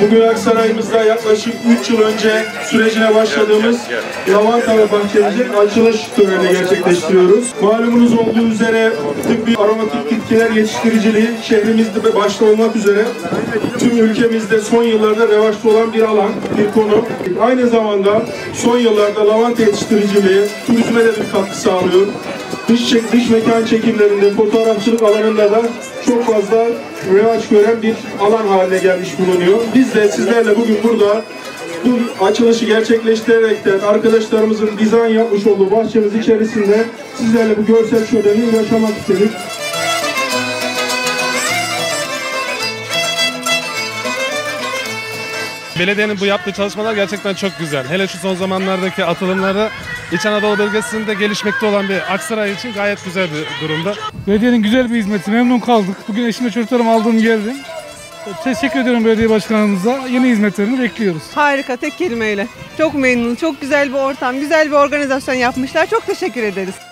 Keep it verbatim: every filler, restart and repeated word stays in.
Bugün Aksaray'ımızda yaklaşık üç yıl önce sürecine başladığımız lavanta bahçemizin açılış töreni gerçekleştiriyoruz. Malumunuz olduğu üzere tıbbi aromatik bitkiler yetiştiriciliği şehrimizde başta olmak üzere tüm ülkemizde son yıllarda revaçta olan bir alan, bir konu. Aynı zamanda son yıllarda lavanta yetiştiriciliği turizme de bir katkı sağlıyor. Dış, dış mekan çekimlerinde, fotoğrafçılık alanında da çok fazla revaç gören bir alan haline gelmiş bulunuyor. Biz de sizlerle bugün burada bu açılışı gerçekleştirerekten arkadaşlarımızın dizayn yapmış olduğu bahçemiz içerisinde sizlerle bu görsel şöleni yaşamak istedik. Belediyenin bu yaptığı çalışmalar gerçekten çok güzel. Hele şu son zamanlardaki atılımları İç Anadolu bölgesinde gelişmekte olan bir Aksaray için gayet güzel bir durumda. Belediyenin güzel bir hizmeti, memnun kaldık. Bugün eşimle çocuklarımı aldım geldim. Teşekkür ediyorum belediye başkanımıza. Yeni hizmetlerini bekliyoruz. Harika, tek kelimeyle. Çok memnun, çok güzel bir ortam, güzel bir organizasyon yapmışlar. Çok teşekkür ederiz.